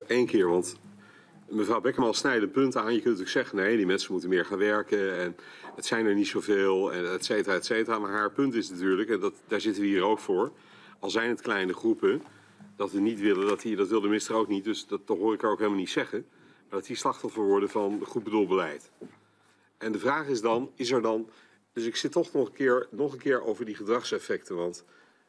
Eén keer, want mevrouw Beckerman snijdt een punt aan. Je kunt natuurlijk zeggen, nee, die mensen moeten meer gaan werken en het zijn er niet zoveel, en et cetera, et cetera. Maar haar punt is natuurlijk, en daar zitten we hier ook voor, al zijn het kleine groepen, dat we niet willen, dat wil de minister ook niet, dus dat hoor ik haar ook helemaal niet zeggen, maar dat die slachtoffer worden van goed bedoeld beleid. En de vraag is dan, dus ik zit toch nog een keer over die gedragseffecten, want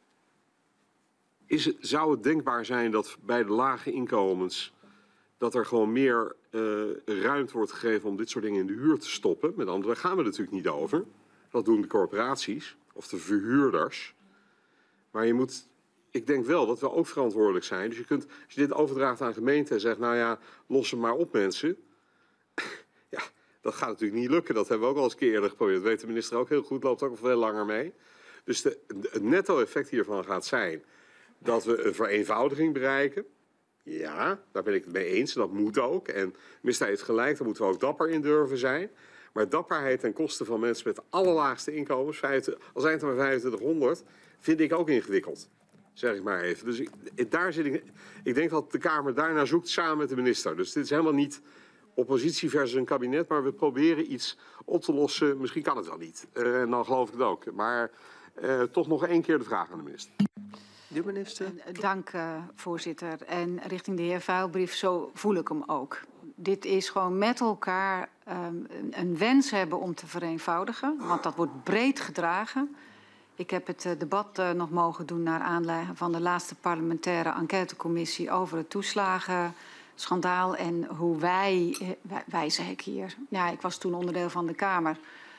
zou het denkbaar zijn dat bij de lage inkomens dat er gewoon meer ruimte wordt gegeven om dit soort dingen in de huur te stoppen? Met andere, daar gaan we natuurlijk niet over. Dat doen de corporaties of de verhuurders. Maar ik denk wel dat we ook verantwoordelijk zijn. Dus als je dit overdraagt aan gemeenten en zegt, nou ja, los hem maar op mensen. Ja, dat gaat natuurlijk niet lukken. Dat hebben we ook al eens een keer eerder geprobeerd. Dat weet de minister ook heel goed, loopt ook al veel langer mee. Dus het netto-effect hiervan gaat zijn dat we een vereenvoudiging bereiken. Ja, daar ben ik het mee eens. Dat moet ook. En de minister heeft gelijk, daar moeten we ook dapper in durven zijn. Maar dapperheid ten koste van mensen met de allerlaagste inkomens, al zijn het er maar 2500, vind ik ook ingewikkeld. Zeg ik maar even. Dus ik denk dat de Kamer daarnaar zoekt samen met de minister. Dus dit is helemaal niet oppositie versus een kabinet, maar we proberen iets op te lossen. Misschien kan het wel niet. En dan geloof ik het ook. Maar toch nog één keer de vraag aan de minister. De minister. Dank, voorzitter. En richting de heer Vuilbrief, zo voel ik hem ook. Dit is gewoon met elkaar een wens hebben om te vereenvoudigen. Want dat wordt breed gedragen. Ik heb het debat nog mogen doen naar aanleiding van de laatste parlementaire enquêtecommissie over het toeslagenschandaal. En hoe wij zeg ik hier, ja, ik was toen onderdeel van de Kamer,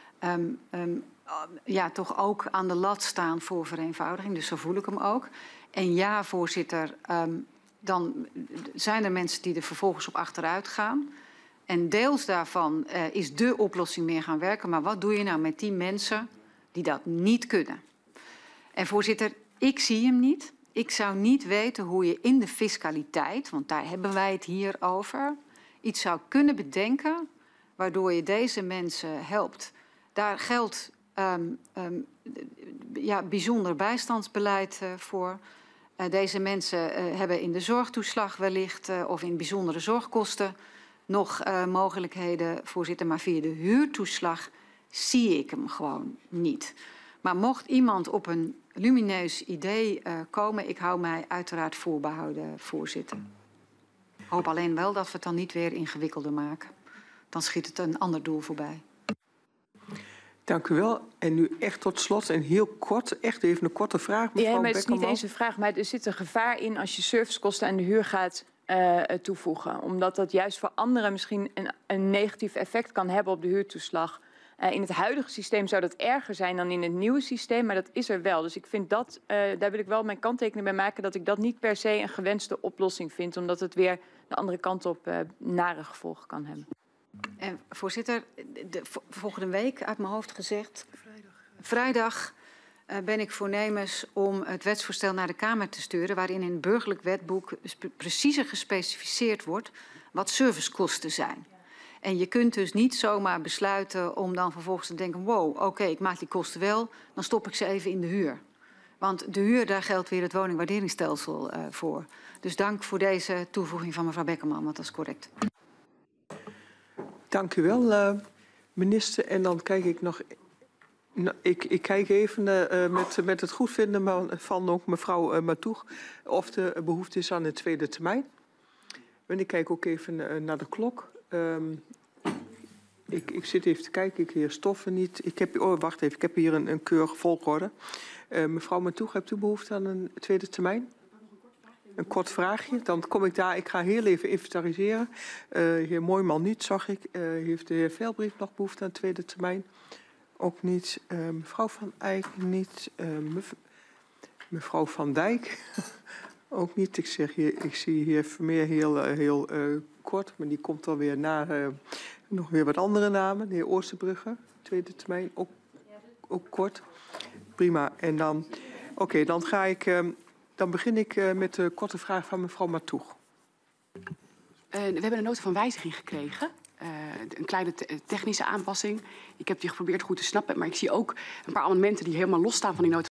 ja, toch ook aan de lat staan voor vereenvoudiging. Dus zo voel ik hem ook. En ja, voorzitter, dan zijn er mensen die er vervolgens op achteruit gaan. En deels daarvan is de oplossing meer gaan werken. Maar wat doe je nou met die mensen die dat niet kunnen? En voorzitter, ik zie hem niet. Ik zou niet weten hoe je in de fiscaliteit, want daar hebben wij het hier over, iets zou kunnen bedenken waardoor je deze mensen helpt. Daar geldt ja, bijzonder bijstandsbeleid voor. Deze mensen hebben in de zorgtoeslag wellicht of in bijzondere zorgkosten nog mogelijkheden, voorzitter. Maar via de huurtoeslag zie ik hem gewoon niet. Maar mocht iemand op een lumineus idee komen, ik hou mij uiteraard voorbehouden, voorzitter. Ik hoop alleen wel dat we het dan niet weer ingewikkelder maken. Dan schiet het een ander doel voorbij. Dank u wel. En nu echt tot slot en heel kort, echt even een korte vraag. Ja, maar het is niet eens een vraag, maar er zit een gevaar in als je servicekosten aan de huur gaat toevoegen. Omdat dat juist voor anderen misschien een negatief effect kan hebben op de huurtoeslag. In het huidige systeem zou dat erger zijn dan in het nieuwe systeem, maar dat is er wel. Dus ik vind dat, daar wil ik wel mijn kanttekening bij maken, dat ik dat niet per se een gewenste oplossing vind, omdat het weer de andere kant op nare gevolgen kan hebben. En voorzitter, volgende week uit mijn hoofd gezegd, vrijdag ben ik voornemens om het wetsvoorstel naar de Kamer te sturen, waarin in het burgerlijk wetboek preciezer gespecificeerd wordt wat servicekosten zijn. En je kunt dus niet zomaar besluiten om dan vervolgens te denken, wow, oké, ik maak die kosten wel, dan stop ik ze even in de huur. Want de huur, daar geldt weer het woningwaarderingsstelsel voor. Dus dank voor deze toevoeging van mevrouw Beckerman, want dat is correct. Dank u wel, minister. En dan kijk ik nog. Ik kijk even met het goedvinden van ook mevrouw Matoeg of er behoefte is aan een tweede termijn. En ik kijk ook even naar de klok. Ik zit even te kijken, ik heer Stoffen niet. Wacht even, ik heb hier een keurige volgorde. Mevrouw Matoeg, hebt u behoefte aan een tweede termijn? Een kort vraagje, dan kom ik daar. Ik ga heel even inventariseren. Heer Mooijman niet, zag ik. Heeft de heer Vuilbrief nog behoefte aan een tweede termijn? Ook niet. Mevrouw Van Eyck niet. Mevrouw Van Dijk ook niet. Ik zie hier Vermeer heel kort, maar die komt dan weer naar nog weer wat andere namen. De heer Oosterbrugge, tweede termijn, ook kort. Prima. En dan, oké, dan ga ik. Dan begin ik met de korte vraag van mevrouw Matoeg. We hebben een nota van wijziging gekregen. Een kleine technische aanpassing. Ik heb die geprobeerd goed te snappen, maar ik zie ook een paar amendementen die helemaal losstaan van die nota